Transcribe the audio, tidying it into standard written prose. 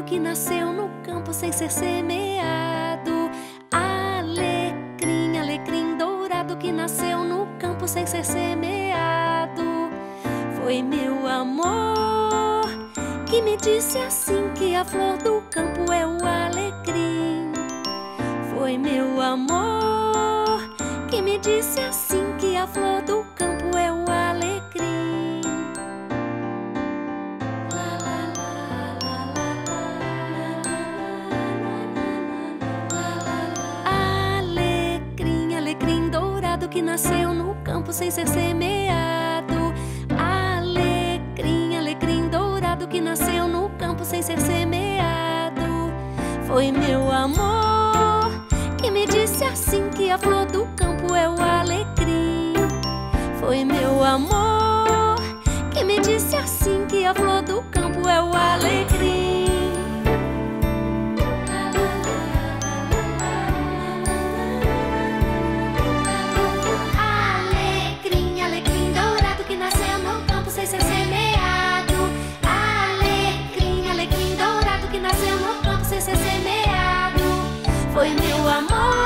que nasceu no campo sem ser semeado. Alecrim, alecrim dourado que nasceu no campo sem ser semeado. Foi meu amor que me disse assim que a flor do campo é o alecrim. Foi meu amor que me disse assim que a flor do campo é o alecrim. Alecrim, alecrim dourado que nasceu no campo sem ser semeado. Alecrim, alecrim dourado que nasceu no campo sem ser semeado. Foi meu amor que me disse assim que a flor do campo é o alecrim. Foi meu amor que me disse assim que a flor do campo é o alecrim. Alecrim, alecrim dourado que nasceu no campo sem ser semeado. Alecrim, alecrim dourado que nasceu no campo sem ser semeado. Foi meu amor